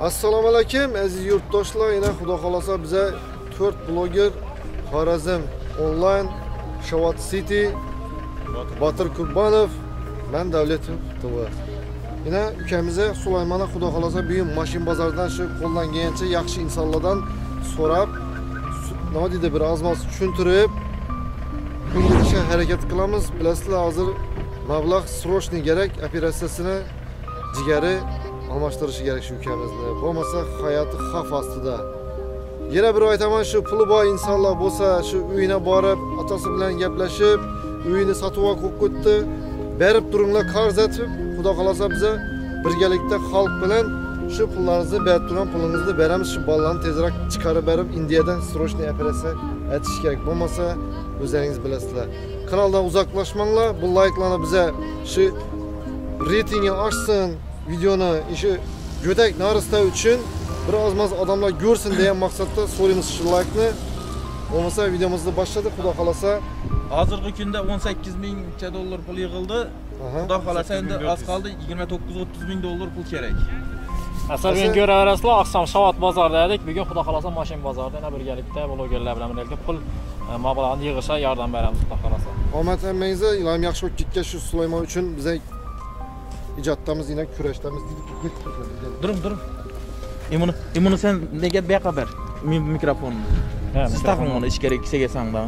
Assalomu alaykum aziz yurtdoshlar. Yana xudo xolasa bize 4 bloger Xorazm online, Shavot City, Botir Kurbanov, men Davletov TV. Yana ukamize Sulaymona xudo xolasa bugün mashin bozoridan shu qo'ldan kelgancha yaxshi insonlardan so'rab, nima deydi bir azmas tushuntirib, pulga harakat qilamiz. Bilasizlar, hozir mablag' srochniy kerak, operatsiyasini jigari almashtirishi kerak shu ukamizni. Bo'lmasa hayoti xavf ostida. Yana bir aytaman, shu puli bor insonlar bo'lsa, shu uyina borib, otasi bilan gaplashib, uyini sotib olib ketdi, berib turinglar qarz etib, xudo xolasa biza birgalikda xalq bilan shu pullaringizni berib turgan pulingizni beramiz. Shu bolalarni tezroq chiqarib berib, Indiyadan srochniy operatsiya etish kerak. Bo'lmasa, o'zingiz bilasizlar. Kanaldan uzoqlashmanglar. Bu like'larni biza shu reytingni oshsin, videoni işi gödek narısta üçün biraz az adamlar görsün diyen maksatda soruyoruz şu like'ni. Olmasa videomuzda başladık. Xudo xolasa hozirgi kunda 18.000 dollar pul yig'ildi. Xudo xolasa endi az qoldi, 29-30 ming dollar pul kerak. Asalban ko'raverasizlar, oqshom Shavot bozorida edik. Bugun xudo xolasa mashin bozorida yana birgalikda blogerlar bilan birgalikda pul mablag'ini yig'ishga yordam beramiz xudo xolasa. Omad hammangizga, ilohim yaxshi bo'lib ketgan shu Sulaymon uchun biza ijodimiz yine kurashdamiz. Durum. Imuni sen nega beqa ber mikrofonni. Siz taqing uni ichkari kisaga sangda.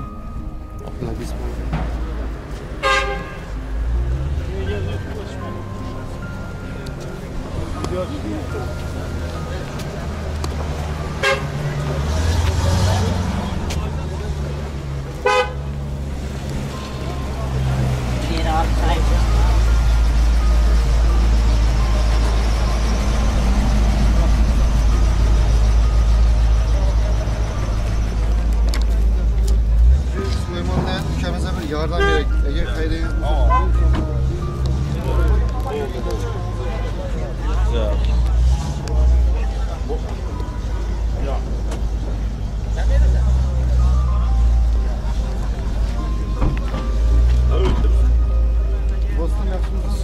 Yardım gerek. Ege hayri. Güzel. Dostum yaptınız.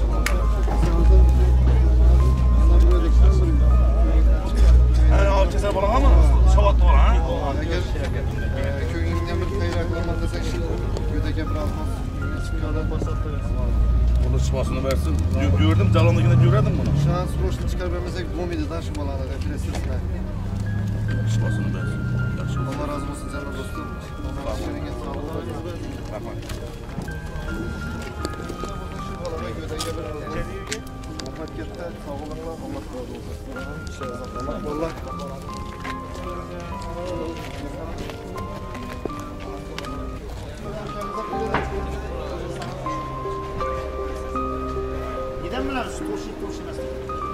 Al keser bana ama Shavot var ha. Eğer köyümden bir hayrak olmadıysa gödeke biraz çıkardan başlattı. Bunu çıkmasını versin. Gördüm calandakine gördüm bunu. Şu an srochni çıkarmamızda Gomidi taşımalarına represiyasına. Çıkmasını versin. Allah razı olsun canım dostum. Allah şerine sağ olun. Tamam. Markette sağ olun. Allah razı olsun. İnşallah. Vallahi. Neden mi lan? Turşu nasıl?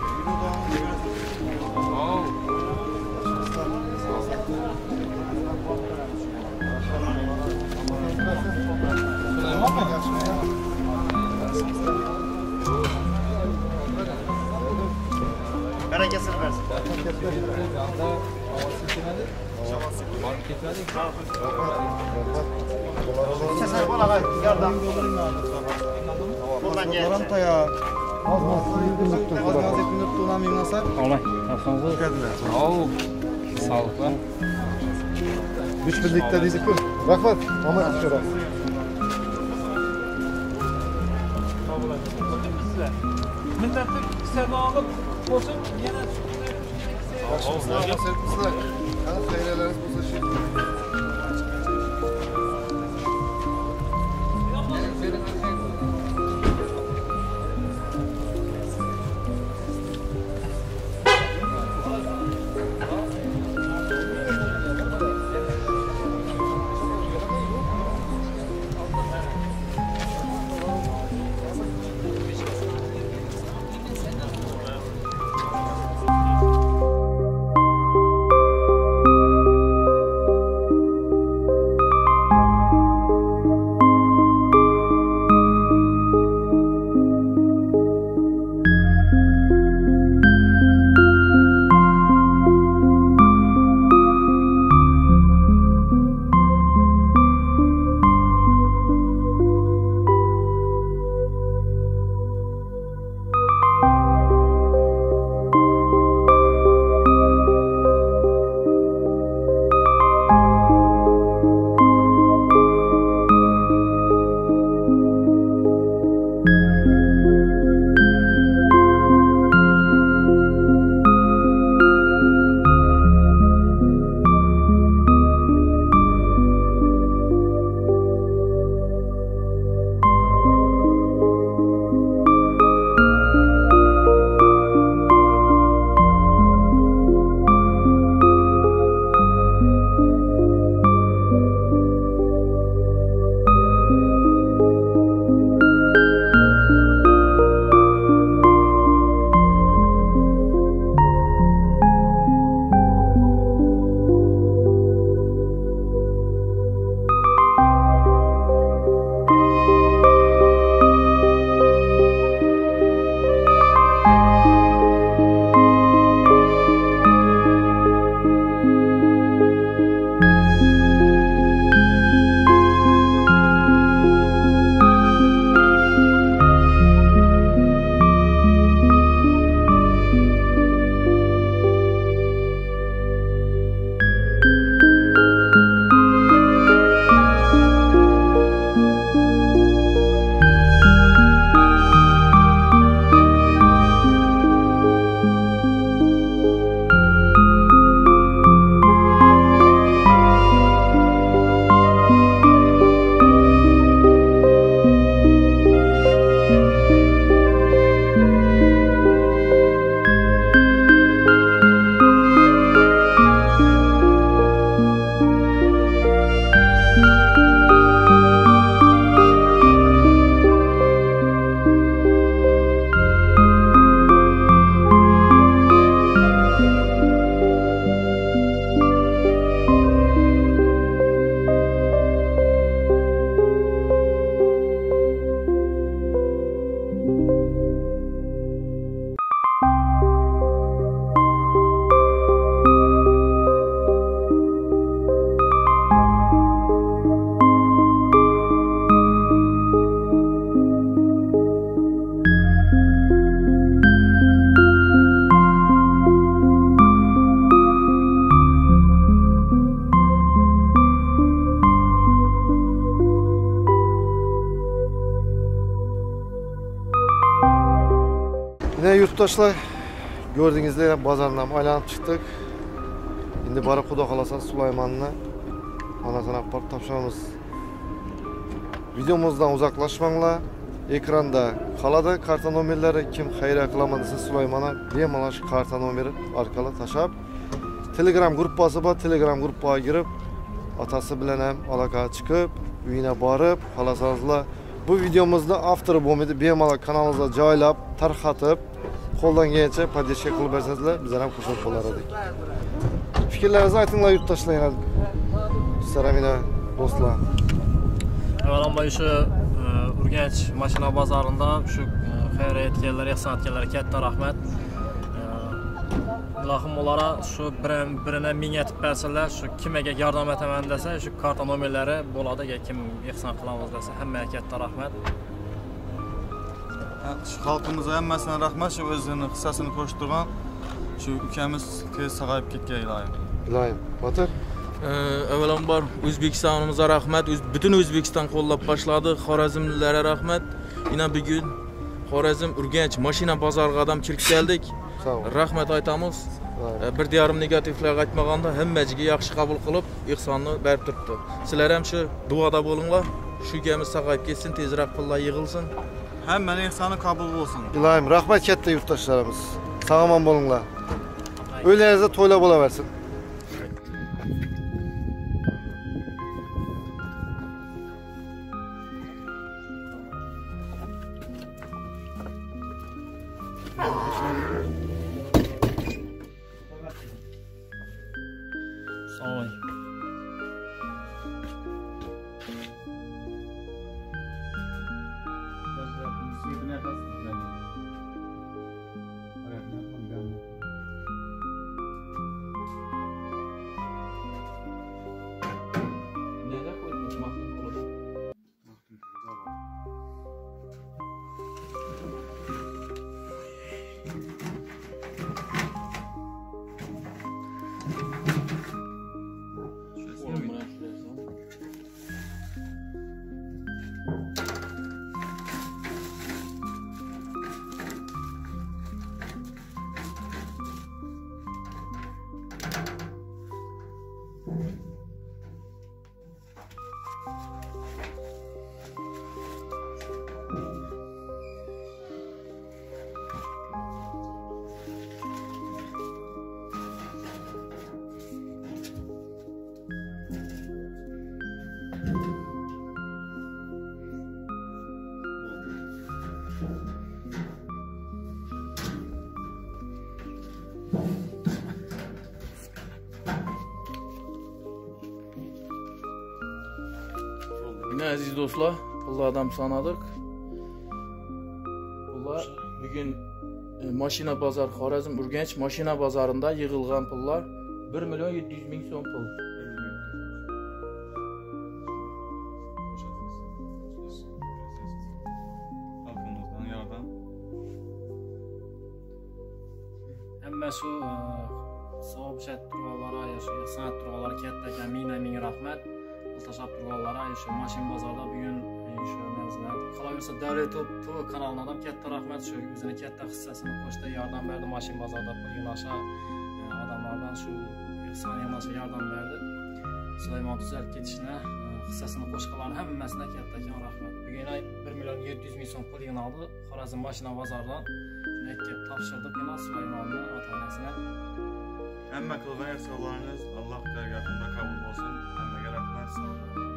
Bereketini versin. Sesler bana bak, yardım. Buradan gel. Olmay. Nasılsınız? Sağlıklı. Güç birlikte dedik bu. Rahmat. Ama şöyle. Milletlik sevdalık olsun yine Başımızda servisler. Kanıt hayreleriniz bu saçı. Yine yurttaşlar gördüğünüzde yine bazardan aylanıp çıktık. Şimdi bari Xudo kalasa Süleyman'la anasını aparıp tapşırmamız. Videomuzdan uzaklaşmanglar. Ekranda kaladı karta nomerleri, kim hayra kılamadıysa Süleyman'a bemalol shu karta nomeri orqali taşab Telegram gruppasi bor, Telegram gruppaga girib otasi bilan ham aloqaga chiqib uyina borib xohlasanizlar bu videomizni avtori bo'lmaydi, bemalol kanalingizga joylab tarqatib qo'ldan kelgancha podдержка qilib bersangizlar bizlar ham xursand bo'lar edik. Fikrlaringizni aytinglar yurtdoshlar, yana sizlar ham yana do'stlar. Avvalambor shu Urganch mashina bozorida shu xayriya etganlar, ehson etganlarga katta rahmat. Ilohim ulara shu birini ming etib bersinlar, shu kimga yordam etaman desa, shu karta nomerlari bo'ladi, kim ehson qilamiz desa, hammaga katta rahmat. Shu xalqimizga hammasine rahmat, shu o'zini hissasini qo'shtirgan shu ukamiz tez sog'ayib ketgan iloyim. Iloyim, Batir. Avvalambor O'zbekistonimizga rahmat, butun O'zbekiston qo'llab boshladi. Xorazmliklarga rahmat. Yana bugun Xorazm Urganch mashina bozoriga odam kirib keldik. Rahmat aytamiz. Bir diyorum negatiflar aytmaganda hammaga yaxshi qabul qilib, ihsonni berib turibdi. Sizlar ham shu duoda bo'linglar. Shu gamiz sog'ayib ketsin, tezroq pullar yig'ilsin. Hammaning ihsoni qabul bo'lsin. Iloyim, rahmat katta yurtdoshlarimiz. Sog' omon bo'linglar. O'ylaringizda to'ylar bo'laversin. Sağ Yine aziz dostlar, pullardan sanadık. Pullar bugün maşina bazar Xorazm Urganch maşina bazarında yığılgan pullar 1.700.000 so'm pul. Halkımızdan yardım. Hamma shu savob turganlara, shu san'at turganlara katta ming rahmat. Tashlab turganlara, shu mashina bozorida bugun shu narsalar qolaversa Davlat TV kanalidan ham katta rahmat, shu o'zini katta hissasini qo'shdi, yordam berdi mashina bozorida pul yig'nasha odamlardan shu ehson yig'nasha yordam berdi. Sulaymon tuzalib ketishni hissasini qo'shganlar hammasiga katta rahmat. Bugun 1.700.000 so'm pul yig'naldi Xorazm mashina bozoridan. Shuni kelib topshirdik yana Sulaymonni ota-onasine. Hamma qilgan ihsonlarınız Allah dergahında kabul olsun. Hammaga rahmat.